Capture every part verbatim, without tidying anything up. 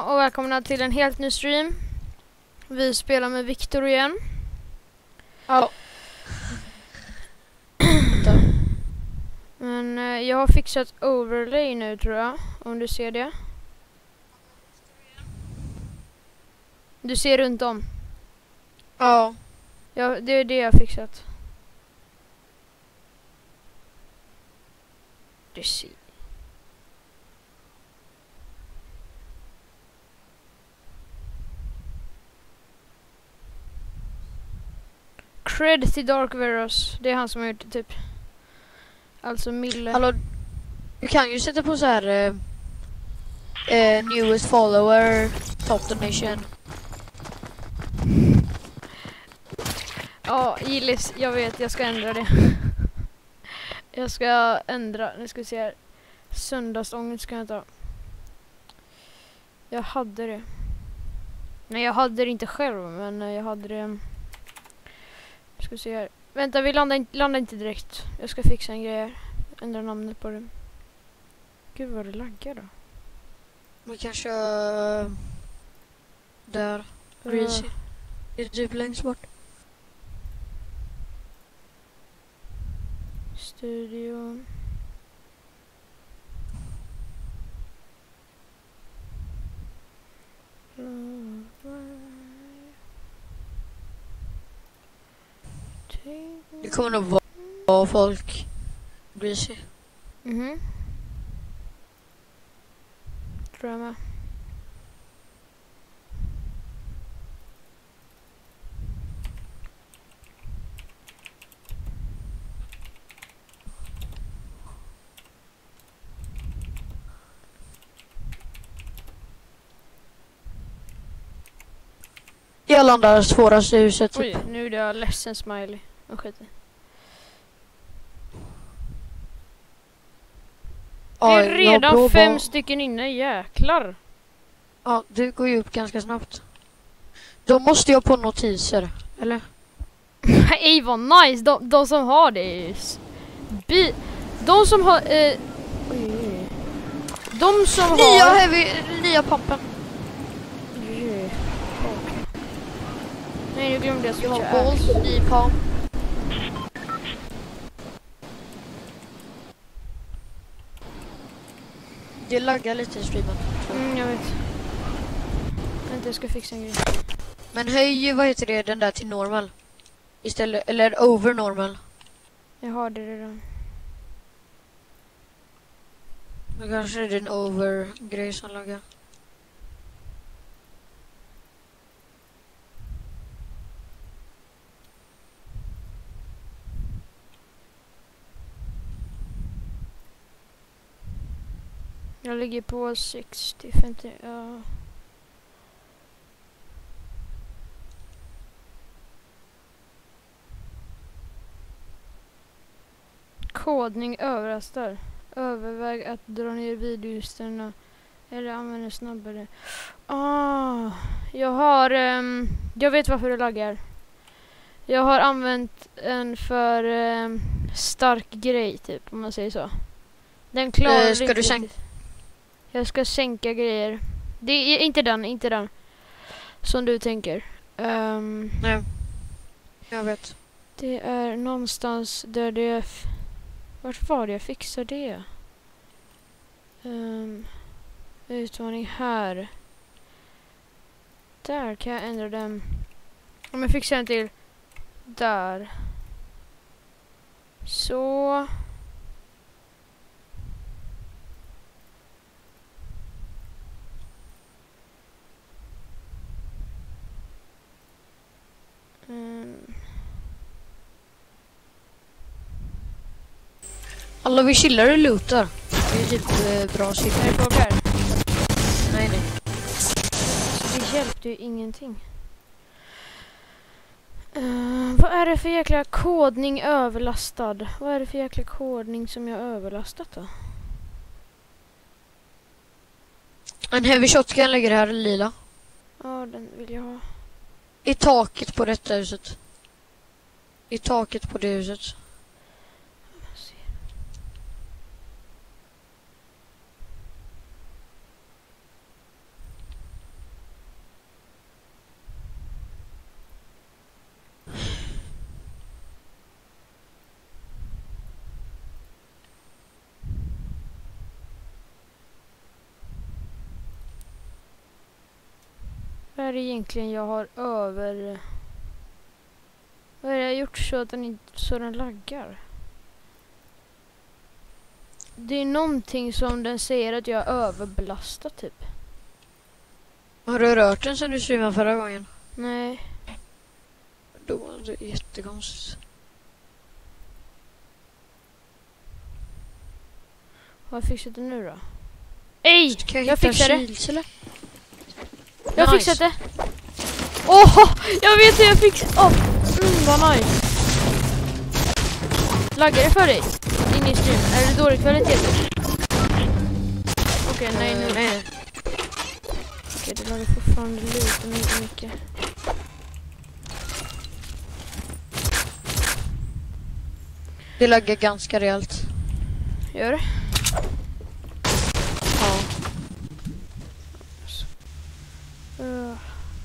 Hallå och välkomna till en helt ny stream. Vi spelar med Viktor igen. Ja. Men eh, jag har fixat overlay nu tror jag, om du ser det. Du ser runt om. Ja. Ja, det är det jag har fixat. Du ser. Cred till Dark Veros. Det är han som har gjort det typ. Alltså Mille. Hallå, du kan ju sätta på så här eh, eh, newest follower, top donation. Ja, Gillis, jag vet, jag ska ändra det. Jag ska ändra, nu ska vi se här. Söndagsångest ska jag ta. Jag hade det. Nej, jag hade det inte själv, men jag hade det. Nu ska vi se här. Vänta, vi landar inte, landar inte direkt. Jag ska fixa en grej här. Ändra namnet på det. Gud vad det laggar då. Man kan köra där. Greasy. Det är typ längst bort. Studio. Det kommer nog vara, vara folk. Greasy. Mhm. Tror jag med. Jag landar svåraste huset. Oj, nu är jag ledsen smiley. Och skit i. Det är Ja, redan jag fem bara... stycken inne, jäklar. Ja, det går ju upp ganska snabbt. Då måste jag på notiser, eller? Ej vad nice, de, de som har det är ju bi de som har eh, oj, oj. De som Nya har heavy, nya pumpen. Oj, okay. Nej, nu glömde jag Jag har switcha balls, ax. ny pump. Det laggar lite i streamen. Mm, jag vet. Vänta, jag ska fixa en grej. Men höj, vad heter det, den där till normal. Istället, eller over normal. Jag har det redan. Men kanske är det en over-grej som laggar. Jag ligger på sextio femtio. Ja. Kodning överrastar. Överväg att dra ner videolistorna eller använda snabbare. Ah, jag har um, jag vet varför det laggar. Jag har använt en för um, stark grej typ, om man säger så. Den klarar Eh, ska inte du sänka? riktigt. Jag ska sänka grejer. Det är inte den, inte den som du tänker. Um, Nej. Jag vet. det är någonstans där det är... Vart var det jag fixar det? Um, utmaning här. Där kan jag ändra den. Om jag fixar den till där. Så. Um. Alla vi chillar och lootar. Det är typ eh, bra Är siffror. det folk här? Nej, nej. Så det hjälpte ju ingenting. Uh, vad är det för jäkla kodning överlastad? Vad är det för jäkla kodning som jag överlastat då? En heavy shotgun ligger här, lila. Ja, den vill jag ha. I taket på detta huset. I taket på det huset. Vad är det egentligen jag har över... Vad är det jag har gjort så att den inte så den laggar? Det är någonting som den säger att jag är överbelastad typ. Har du rört den sen du streamade förra gången? Nej. Då var det jättekonstigt. Har jag fixat det nu då? Ej! Jag, Jag fixar det. Kils, eller? Jag har Nice. fixat det. Åh! Oh, jag vet hur jag fixar. Åh! Oh, mm, vad nice. Laggar det för dig? In i stream. Är det dålig kvalitet? Okej, okay, nej nu. Nej. Okej, det laggar fortfarande lite, inte mycket. Det laggar ganska rejält. Gör det? Ja. Uh.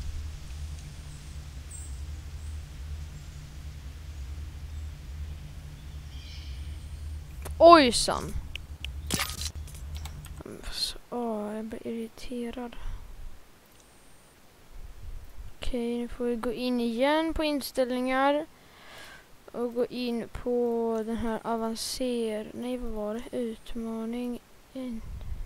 Ojsan. Åh, jag blir irriterad. Okej, nu får vi gå in igen på inställningar. Och gå in på den här avancer... Nej, vad var det? Utmaning. In.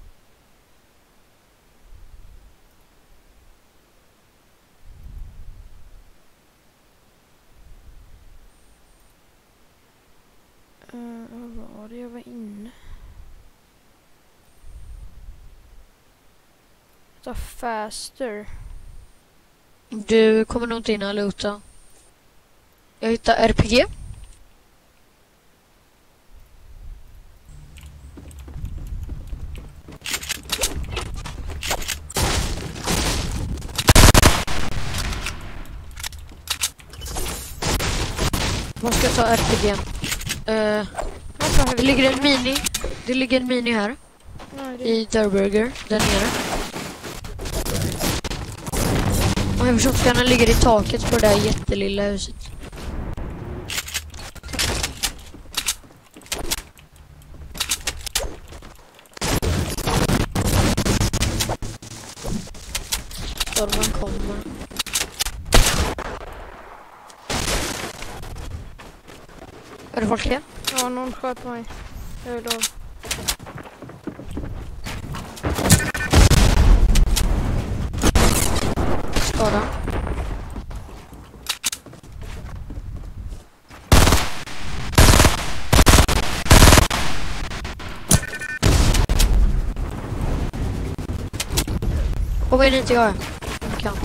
Uh, vad var det jag var inne? Ta faster. Du kommer nog inte in och luta. Jag hittar R P G. Vad ska jag ta R P G? Uh, det ligger en mini. Det ligger en mini här. Nej, det... I Durburger, där nere. Och huvudshotgunnen ligger i taket på det där jättelilla huset. Stormen kommer. Är det folk här? Ja, någon sköt på mig. Jag vill av. Skada. Kom in inte jag. Jag kan.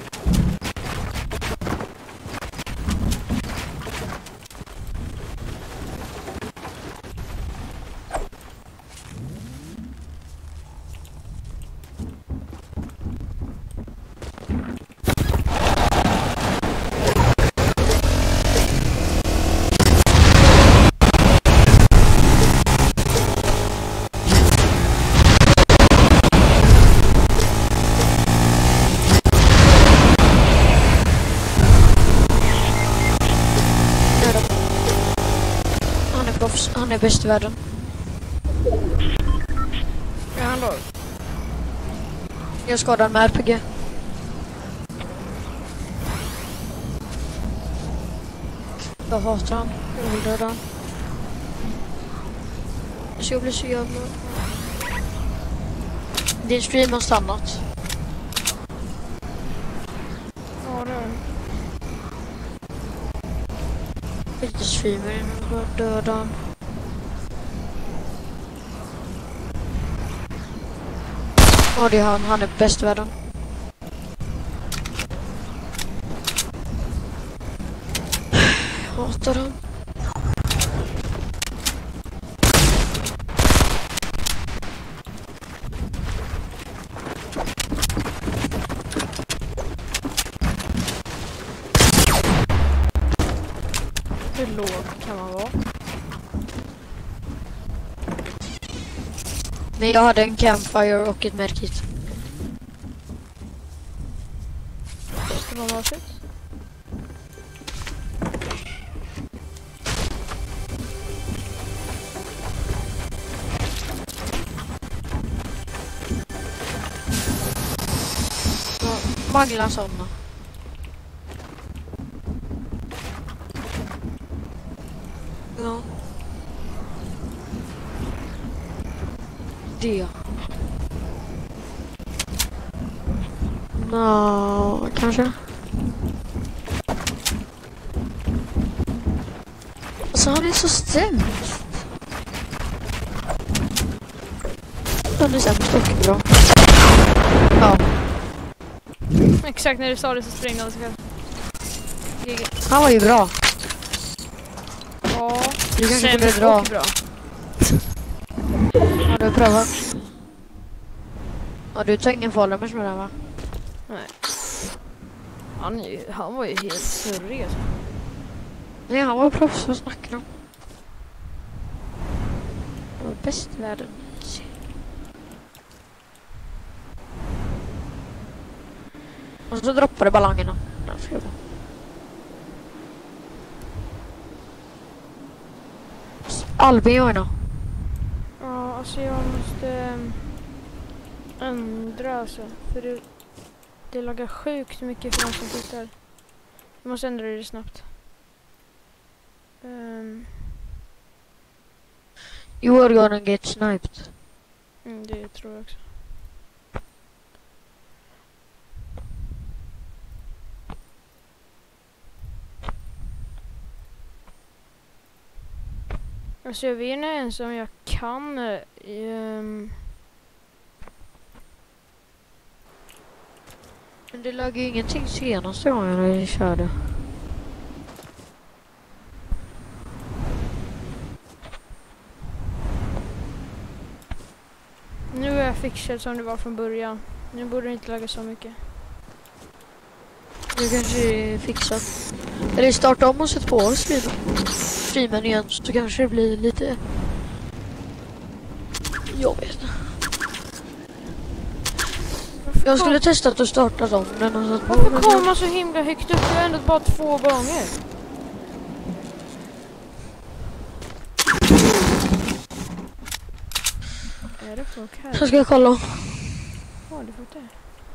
Han är bäst i världen. Ja, han då. Jag skadar med R P G. Jag hatar han. Jag vill döda han. Så jag blir så jävla... Din stream har stannat. Ja, det är den. Inte streamer innan jag döda han. Ja, det är han. Han är bäst i världen. Jag hatar han. Hur låg kan man vara? Nej, jag hade en campfire och ett medkit. Det var varsitt. Ja. Manglar sådana. Ja. Det. Nå, kanske. Alltså han är så sämst. Han är sämst och bra. Ja. Exakt när du sa det så sprängde han sig själv. Han var ju bra. Ja, Du kanske sämst borde dra. och bra. Har du prövat? Ja, du tar ingen fall med det, va? Nej. Han, är ju, han var ju helt surrig alltså. Nej, han var proffs. Vad snackar om? Han var bäst i världen. Och så droppade ballongerna. Albin var då. Ja, alltså jag måste äm, ändra alltså. För det, det lagar sjukt mycket för de som tittar. Jag måste ändra det snabbt. Um, You are gonna get sniped. mm, det tror jag också. Alltså jag vet inte ens om jag kan um, Men det lagade ju ingenting senaste gången när vi körde. nu är jag fixad som det var från början. Nu borde det inte laga så mycket. Nu kanske det är fixat. Eller starta om och sätta på oss streamen. Streamen igen så kanske det blir lite... Jag vet inte. Jag skulle testa att starta om den och så... Varför kommer man så himla högt upp? Jag har ändå bara två gånger. Är det folk här? Så ska jag kolla. Ja, det får det.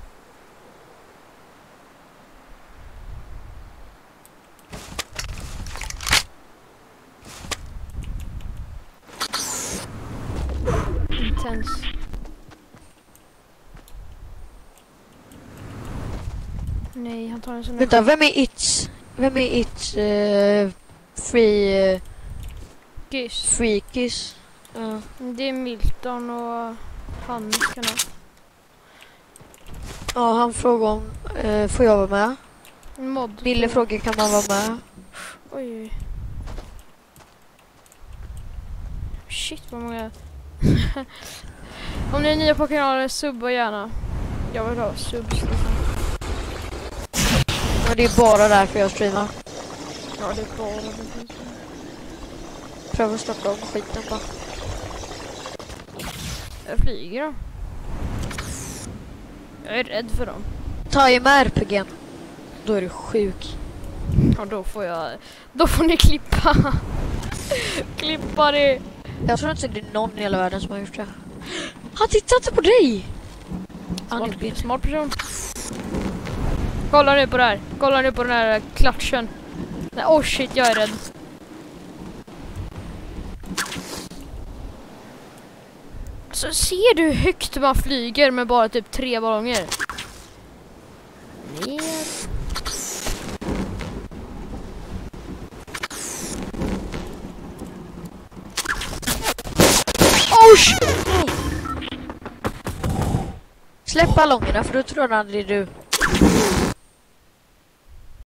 Intens. Nej, han tar en sån där. Vänta, vem är It's? Vem är It's? Uh, free... Uh, Kiss. free Kiss? Uh. Det är Milton och Hannes kanal. Ja, han frågar om... Uh, får jag vara med? Mod. Mille frågar kan man vara med? Oj, oj. Shit, vad många... Om ni är nya på kanalen, subba gärna. Jag vill ha subs. Ja, det är bara därför jag streamar. Ja, det är bara det. Pröva att starta om skiten bara. Jag flyger då. Jag är rädd för dem. Ta ju med R P G:n. Då är du sjuk. Ja, då får jag... Då får ni klippa. Klippa det. Jag tror inte det är någon i hela världen som har gjort det. Han tittar inte på dig! Smart, smart person. Kolla nu på det här. Kolla nu på den här klatschen. Nej, oh shit, jag är rädd. Så ser du hur högt man flyger med bara typ tre ballonger? Ner. Oh shit! Släpp ballongerna för då tror han aldrig du.